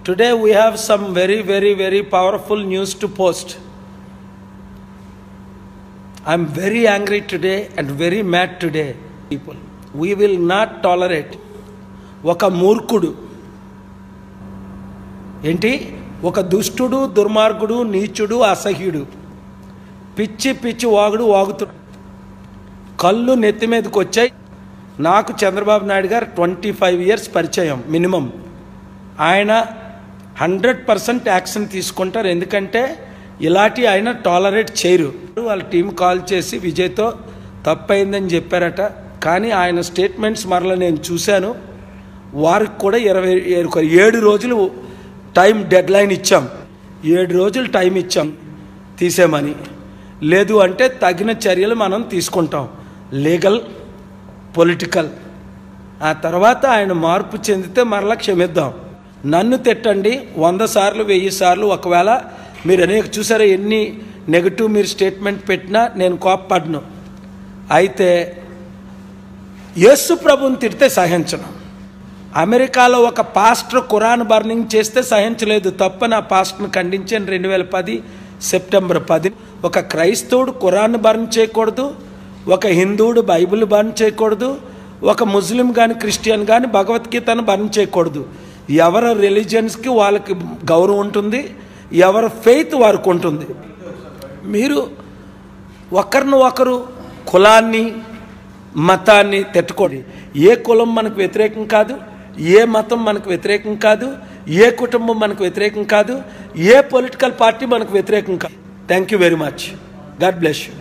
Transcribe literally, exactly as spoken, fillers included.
Today we have some very, very, very powerful news to post. I am very angry today and very mad today, people. We will not tolerate ఒక మూర్ఖుడు ఏంటి ఒక దుష్టుడు దుర్మార్గుడు నీచుడు అసహ్యుడు పిచ్చి పిచ్చి వాగుడు వాగుతుడు కళ్ళు నెత్తి మీదకి వచ్చాయి. నాకు Chandrababu Naidu garu twenty five years పరిచయం మినిమం. ఆయన హండ్రెడ్ పర్సెంట్ యాక్షన్ తీసుకుంటారు, ఎందుకంటే ఇలాంటి ఆయన టాలరేట్ చేయరు. వాళ్ళ టీం కాల్ చేసి విజయ్తో తప్పైందని చెప్పారట, కానీ ఆయన స్టేట్మెంట్స్ మరలా నేను చూశాను. వారికి కూడా ఇరవై ఏడు రోజులు టైం డెడ్ లైన్ ఇచ్చాం, ఏడు రోజులు టైం ఇచ్చాం తీసేమని. లేదు అంటే తగిన చర్యలు మనం తీసుకుంటాం, లీగల్ పొలిటికల్. ఆ తర్వాత ఆయన మార్పు చెందితే మరలా క్షమిద్దాం. నన్ను తిట్టండి వంద సార్లు వెయ్యి సార్లు, ఒకవేళ మీరు అనేక చూసారా ఎన్ని నెగటివ్ మీరు స్టేట్మెంట్ పెట్టినా నేను కోప్పడను. అయితే యేసు ప్రభుని తిడితే సహించను. అమెరికాలో ఒక పాస్టర్ ఖురాన్ బర్నింగ్ చేస్తే సహించలేదు, తప్పని ఆ పాస్టర్ని ఖండించాను రెండు వేల పది సెప్టెంబర్ పది. ఒక క్రైస్తవుడు ఖురాన్ బర్న్ చేయకూడదు, ఒక హిందువుడు బైబిల్ బర్న్ చేయకూడదు, ఒక ముస్లిం కానీ క్రిస్టియన్ కానీ భగవద్గీతను బర్న్ చేయకూడదు. ఎవరి రిలీజియన్స్కి వాళ్ళకి గౌరవం ఉంటుంది, ఎవరి ఫెయిత్ వారికి ఉంటుంది. మీరు ఒకరిని ఒకరు కులాన్ని మతాన్ని తిట్టుకోండి. ఏ కులం మనకు వ్యతిరేకం కాదు, ఏ మతం మనకు వ్యతిరేకం కాదు, ఏ కుటుంబం మనకు వ్యతిరేకం కాదు, ఏ పొలిటికల్ పార్టీ మనకు వ్యతిరేకం కాదు. Thank you very much. God bless you.